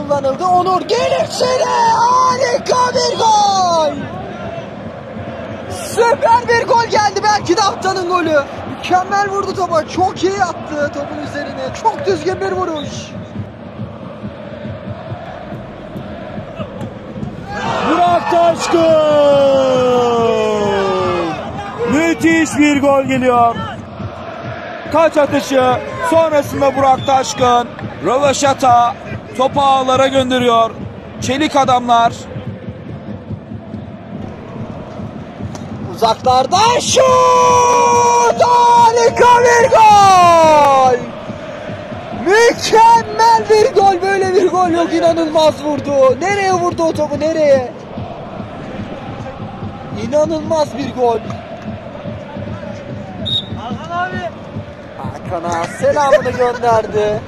kullanıldı. Onur gelişine harika bir gol. Süper bir gol geldi. Belki de haftanın golü. Mükemmel vurdu topa. Çok iyi attı topun üzerine. Çok düzgün bir vuruş. Burak Taşkın! Müthiş bir gol geliyor. Taç atışı sonrasında Burak Taşkın röveşata topu ağlara gönderiyor. Çelik adamlar. Uzaklardan şut! Harika bir gol! Mükemmel bir gol. Böyle bir gol yok. İnanılmaz vurdu. Nereye vurdu o topu? Nereye? İnanılmaz bir gol. Hakan'a selamını gönderdi.